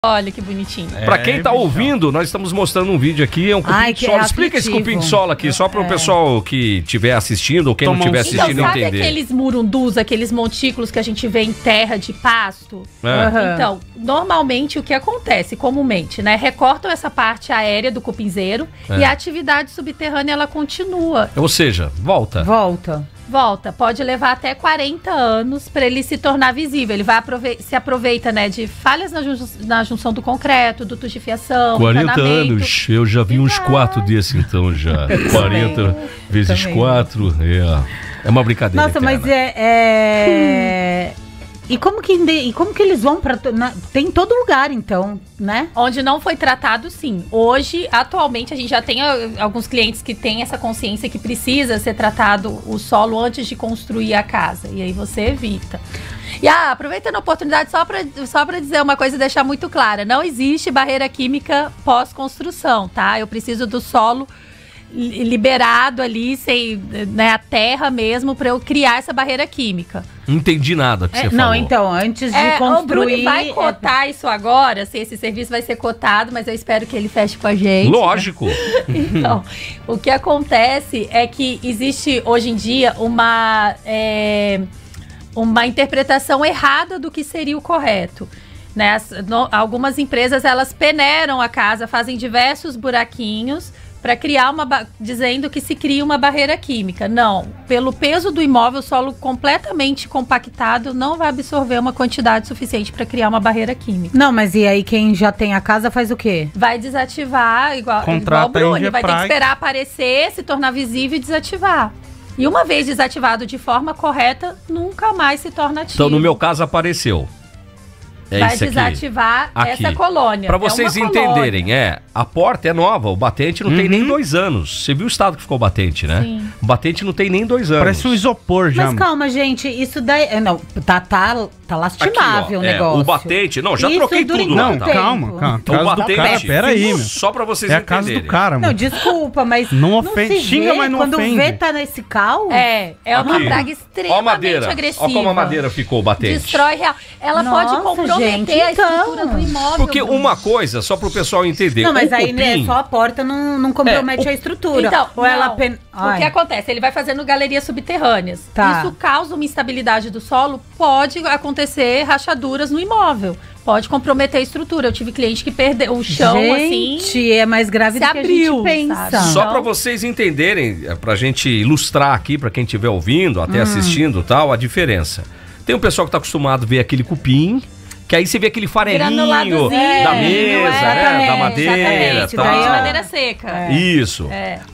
Olha que bonitinho. Pra quem tá ouvindo, nós estamos mostrando um vídeo aqui, é um cupim de solo. Explica esse cupim de solo aqui, só pro pessoal que estiver assistindo ou quem não estiver assistindo então, sabe entender. Aqueles murundus, aqueles montículos que a gente vê em terra de pasto? Então, normalmente o que acontece, comumente, né? Recortam essa parte aérea do cupinzeiro e a atividade subterrânea, ela continua. Ou seja, volta. Volta, pode levar até 40 anos para ele se tornar visível. Ele vai se aproveita, né, de falhas na junção do concreto, dutos de fiação, 40 anos, eu já vi uns 4 desses então já. 40 vezes 4, é uma brincadeira. Nossa, mas E como que eles vão para tem em todo lugar, então, né? Onde não foi tratado, sim. Hoje, atualmente, a gente já tem alguns clientes que têm essa consciência que precisa ser tratado o solo antes de construir a casa. E aí você evita. E aproveitando a oportunidade, só pra dizer uma coisa e deixar muito clara. Não existe barreira química pós-construção, tá? Eu preciso do solo liberado ali, sem, né, a terra mesmo, para eu criar essa barreira química. Não entendi nada que você falou. Não, então, antes de construir... O Bruno vai cotar isso agora, assim, esse serviço vai ser cotado, mas eu espero que ele feche com a gente. Lógico. Né? Então, o que acontece é que existe, hoje em dia, uma interpretação errada do que seria o correto. Né? Algumas empresas, elas peneiram a casa, fazem diversos buraquinhos para criar dizendo que se cria uma barreira química. Não, pelo peso do imóvel, o solo completamente compactado não vai absorver uma quantidade suficiente para criar uma barreira química. Não, mas e aí quem já tem a casa faz o quê? Vai desativar, igual o Bruno, vai ter que esperar aparecer, se tornar visível e desativar. E uma vez desativado de forma correta, nunca mais se torna ativo. Então, no meu caso, apareceu. Vai desativar essa colônia. Para vocês entenderem, a porta é nova, o batente não tem nem 2 anos. Você viu o estado que ficou o batente, né? Sim. O batente não tem nem 2 anos. Parece um isopor já. Mas calma, gente, isso daí... Não, tá lastimável o negócio. O batente... Não, já isso troquei tudo. Não, calma. O batente... Peraí, meu. Só pra vocês entenderem. É a casa do cara, mano. Não, desculpa, mas... Não ofende. Xinga, mas não quando ofende. Quando vê, tá nesse cal... É uma praga extremamente agressiva. Olha como a madeira ficou o batente. Destrói real. Ela pode comprometer a estrutura do imóvel. Porque uma coisa, só pro pessoal entender... Não, mas aí só a porta não compromete a estrutura. Então, ou ela o que acontece? Ele vai fazendo galerias subterrâneas. Tá. Isso causa uma instabilidade do solo, pode acontecer rachaduras no imóvel. Pode comprometer a estrutura. Eu tive cliente que perdeu o chão, gente, é mais grave do que a gente pensa. Sabe? Só pra vocês entenderem, pra gente ilustrar aqui, pra quem estiver ouvindo, até assistindo e tal, a diferença. Tem um pessoal que tá acostumado a ver aquele cupim, que aí você vê aquele farelinho da mesa, né? Da madeira. Tal. Daí é madeira seca. Isso.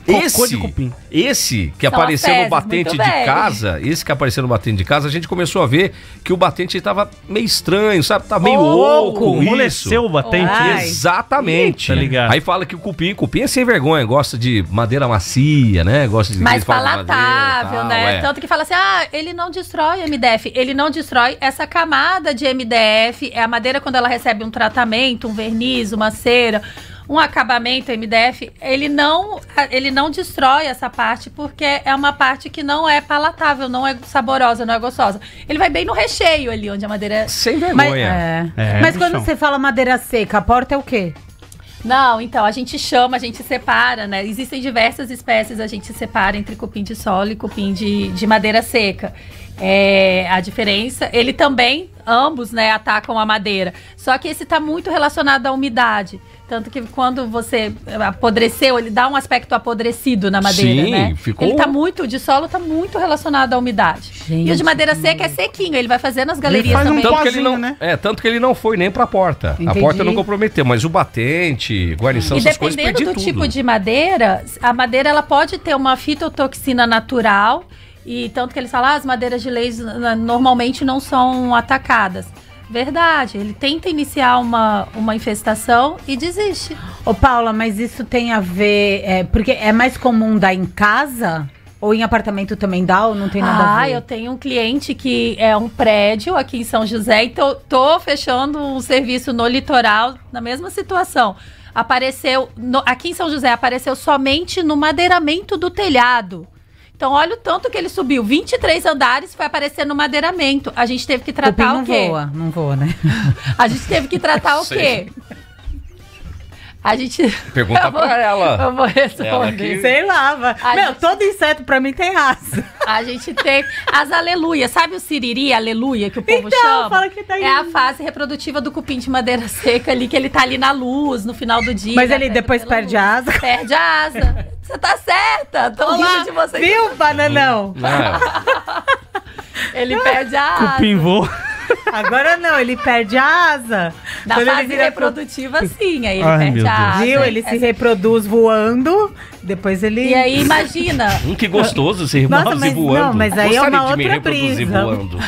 Esse que apareceu no batente de casa, a gente começou a ver que o batente tava meio estranho, sabe? Tá meio oco. Amoleceu o batente. Exatamente. Tá ligado. Aí fala que o cupim é sem vergonha, gosta de madeira macia, né? Gosta de mais palatável, né? Tanto que fala assim, ele não destrói MDF. Ele não destrói essa camada de MDF. É a madeira quando ela recebe um tratamento, um verniz, uma cera, um acabamento MDF, ele não destrói essa parte porque é uma parte que não é palatável, não é saborosa, não é gostosa. Ele vai bem no recheio ali, onde a madeira é... Sem vergonha. Mas quando você fala madeira seca, a porta é o quê? Não, então, a gente separa, né? Existem diversas espécies, a gente separa entre cupim de solo e cupim de madeira seca. A diferença, ele também, ambos, né, atacam a madeira. Só que esse tá muito relacionado à umidade. Tanto que quando você apodreceu, ele dá um aspecto apodrecido na madeira, né? O de solo tá muito relacionado à umidade. Gente, e o de madeira seca é sequinho, ele vai fazendo as galerias também. Tanto que ele não foi nem pra porta. Entendi. A porta não comprometeu, mas o batente, guarnição, essas coisas, perdi tudo. E dependendo do tipo de madeira, a madeira ela pode ter uma fitotoxina natural, e tanto que eles falam, as madeiras de leis normalmente não são atacadas. Verdade, ele tenta iniciar uma infestação e desiste. Ô Paula, mas isso tem a ver, porque é mais comum dar em casa? Ou em apartamento também dá ou não tem nada a ver? Eu tenho um cliente que é um prédio aqui em São José e tô fechando um serviço no litoral, na mesma situação. Aqui em São José, apareceu somente no madeiramento do telhado. Então, olha o tanto que ele subiu. 23 andares, foi aparecer no madeiramento. A gente teve que tratar o quê? Não voa, né? A gente teve que tratar o quê? A gente... Pergunta pra ela. Eu vou responder. Ela que- Sei lá, todo inseto pra mim tem asa. A gente tem as aleluia. Sabe o siriri, aleluia, que o povo Então, chama? fala que tá aí. É a fase reprodutiva do cupim de madeira seca ali, que ele tá ali na luz, no final do dia. Mas ele atrás depois pela perde luz. a asa. Perde a asa. Você tá certa. Tô rindo de você. Viu, bananão? Não, Ele perde a asa. Cupim voa. Agora não, ele perde a asa. Na Quando ele fase vira reprodutiva, sim. Aí ele Ai, perde meu a Deus. asa. Viu? Ele se reproduz voando, depois ele... E aí, imagina. Que gostoso ser Nossa, mouse mas voando. não, mas aí é Gostaria uma de me outra reproduzir brisa. voando.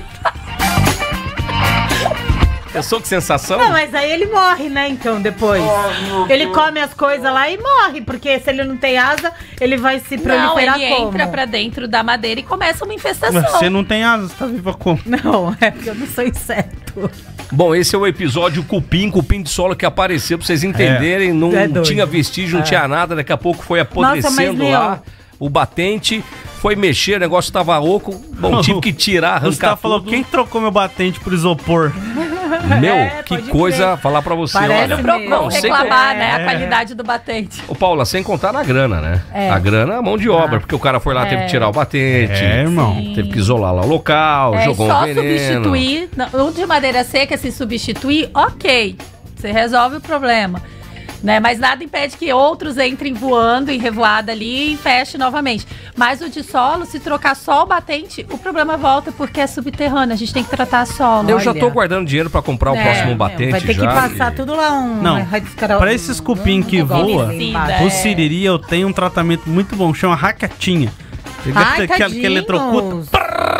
Pensou que sensação? Não, mas aí ele morre, né, então, depois. Ele come as coisas lá e morre, porque se ele não tem asa, ele vai se Não, proliferar ele como? entra pra dentro da madeira e começa uma infestação. Mas você não tem asas, tá viva como? Não, é porque eu não sou inseto. Bom, esse é o episódio cupim de solo que apareceu pra vocês entenderem. Não É doido. tinha vestígio, não tinha nada. Daqui a pouco foi apodrecendo mas, lá. O batente foi mexer, o negócio tava oco. Bom, tive que tirar, arrancar Gustavo falou, tudo. quem trocou meu batente por isopor? Meu, É, que pode coisa, crer. falar pra você, Parece olha. mesmo. Procon Não, sem reclamar, contar- né? A É. qualidade do batente. Ô, Paula, sem contar na grana, né? É. A grana é a mão de obra, porque o cara foi lá, teve que tirar o batente. É, irmão. Sim. Teve que isolar lá o local, É jogou um só veneno. substituir. O de madeira seca, se substituir, ok. Você resolve o problema. Né? Mas nada impede que outros entrem voando em revoada ali e feche novamente. Mas o de solo, se trocar só o batente, o problema volta porque é subterrâneo. A gente tem que tratar solo. Eu já Olha. tô guardando dinheiro pra comprar o É, próximo meu, batente Vai ter que já. passar tudo lá Não, pra esses cupim que voa, É. o siriri eu tenho um tratamento muito bom, chama raquetinha. Ai, Que eletrocuta.